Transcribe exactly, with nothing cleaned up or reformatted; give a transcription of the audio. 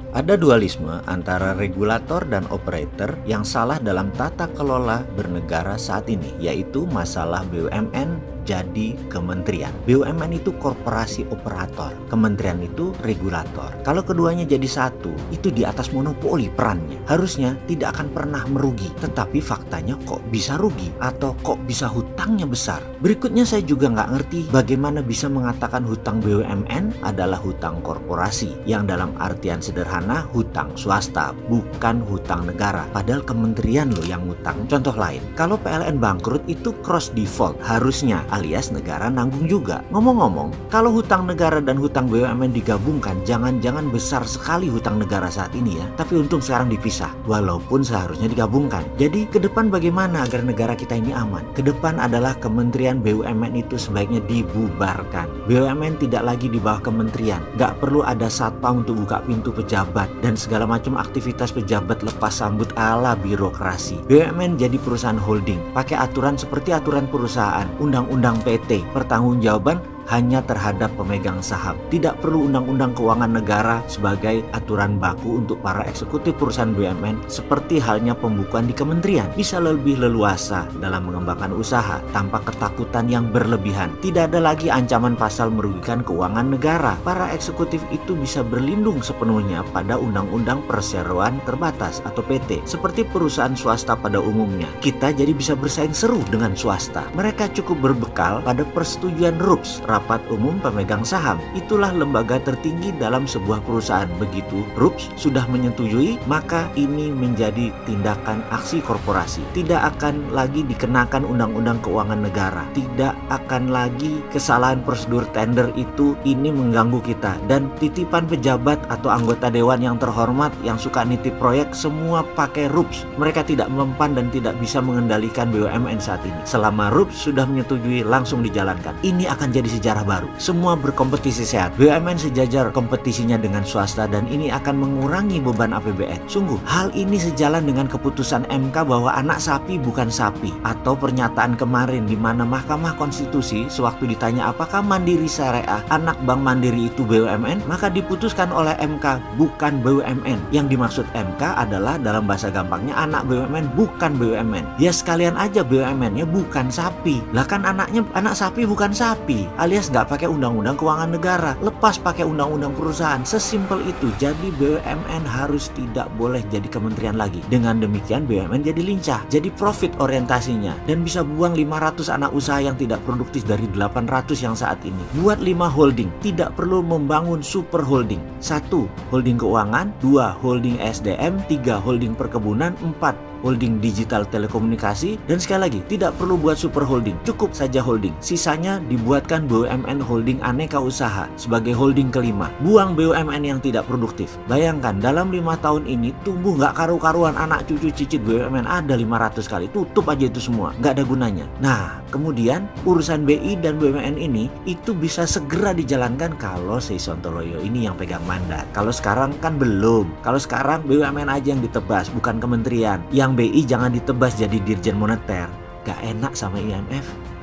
Ada dualisme antara regulator dan operator yang salah dalam tata kelola bernegara saat ini, yaitu masalah B U M N jadi kementerian. B U M N itu korporasi operator, kementerian itu regulator. Kalau keduanya jadi satu, itu di atas monopoli perannya. Harusnya tidak akan pernah merugi, tetapi faktanya kok bisa rugi atau kok bisa hutangnya besar. Berikutnya saya juga nggak ngerti bagaimana bisa mengatakan hutang B U M N adalah hutang korporasi, yang dalam artian sederhana hutang swasta, bukan hutang negara. Padahal kementerian loh yang hutang. Contoh lain, kalau P L N bangkrut itu cross default, harusnya alias negara nanggung juga. Ngomong-ngomong, kalau hutang negara dan hutang B U M N digabungkan, jangan-jangan besar sekali hutang negara saat ini ya. Tapi untung sekarang dipisah, walaupun seharusnya digabungkan. Jadi ke depan bagaimana agar negara kita ini aman? Ke depan adalah Kementerian B U M N itu sebaiknya dibubarkan. B U M N tidak lagi di bawah kementerian. Nggak perlu ada satpam untuk buka pintu pejabat dan segala macam aktivitas pejabat lepas sambut ala birokrasi. B U M N jadi perusahaan holding, pakai aturan seperti aturan perusahaan, undang-undang P T, pertanggungjawaban hanya terhadap pemegang saham. Tidak perlu undang-undang keuangan negara sebagai aturan baku untuk para eksekutif perusahaan B U M N, seperti halnya pembukuan di kementerian. Bisa lebih leluasa dalam mengembangkan usaha tanpa ketakutan yang berlebihan. Tidak ada lagi ancaman pasal merugikan keuangan negara. Para eksekutif itu bisa berlindung sepenuhnya pada undang-undang perseroan terbatas atau P T, seperti perusahaan swasta pada umumnya. Kita jadi bisa bersaing seru dengan swasta. Mereka cukup berbekal pada persetujuan R U P S, Rapat Umum Pemegang Saham. Itulah lembaga tertinggi dalam sebuah perusahaan. Begitu R U P S sudah menyetujui, maka ini menjadi tindakan aksi korporasi. Tidak akan lagi dikenakan undang-undang keuangan negara. Tidak akan lagi kesalahan prosedur tender itu ini mengganggu kita. Dan titipan pejabat atau anggota dewan yang terhormat yang suka nitip proyek semua pakai R U P S. Mereka tidak mempan dan tidak bisa mengendalikan B U M N saat ini. Selama R U P S sudah menyetujui, langsung dijalankan. Ini akan jadi sejarah baru. Semua berkompetisi sehat. B U M N sejajar kompetisinya dengan swasta dan ini akan mengurangi beban A P B N. Sungguh, hal ini sejalan dengan keputusan M K bahwa anak sapi bukan sapi, atau pernyataan kemarin di mana Mahkamah Konstitusi sewaktu ditanya apakah Mandiri Syariah anak Bank Mandiri itu B U M N, maka diputuskan oleh M K bukan B U M N. Yang dimaksud M K adalah dalam bahasa gampangnya anak B U M N bukan B U M N. Ya sekalian aja B U M N-nya bukan sapi. Lah kan anaknya anak sapi bukan sapi, alias nggak pakai undang-undang keuangan negara, lepas pakai undang-undang perusahaan. Sesimpel itu. Jadi B U M N harus tidak boleh jadi kementerian lagi. Dengan demikian B U M N jadi lincah, jadi profit orientasinya, dan bisa buang lima ratus anak usaha yang tidak produktif dari delapan ratus yang saat ini. Buat lima holding, tidak perlu membangun super holding. Satu, holding keuangan. Dua, holding S D M. Tiga, holding perkebunan. Empat, holding digital telekomunikasi. Dan sekali lagi, tidak perlu buat super holding, cukup saja holding. Sisanya dibuatkan B U M N holding aneka usaha sebagai holding kelima. Buang B U M N yang tidak produktif. Bayangkan dalam lima tahun ini tumbuh nggak karu-karuan, anak cucu cicit B U M N ada lima ratus kali. Tutup aja itu semua, nggak ada gunanya. Nah, kemudian urusan B I dan B U M N ini itu bisa segera dijalankan kalau si Sontoloyo ini yang pegang mandat. Kalau sekarang kan belum. Kalau sekarang B U M N aja yang ditebas, bukan kementerian. Yang B I jangan ditebas jadi dirjen moneter. Gak enak sama I M F.